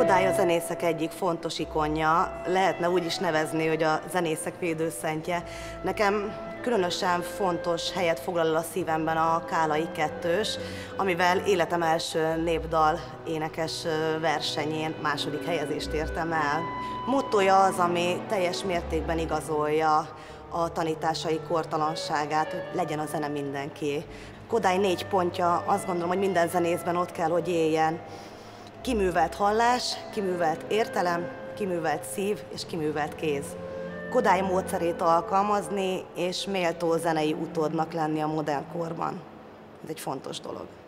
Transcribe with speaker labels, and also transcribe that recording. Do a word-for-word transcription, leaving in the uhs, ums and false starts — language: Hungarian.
Speaker 1: Kodály a zenészek egyik fontos ikonja, lehetne úgy is nevezni, hogy a zenészek védőszentje. Nekem különösen fontos helyet foglal el a szívemben a Kálai kettős, amivel életem első népdal énekes versenyén második helyezést értem el. Mottója az, ami teljes mértékben igazolja a tanításai kortalanságát, hogy legyen a zene mindenkié. Kodály négy pontja, azt gondolom, hogy minden zenészben ott kell, hogy éljen. Kiművelt hallás, kiművelt értelem, kiművelt szív és kiművelt kéz. Kodály módszerét alkalmazni és méltó zenei utódnak lenni a modern korban. Ez egy fontos dolog.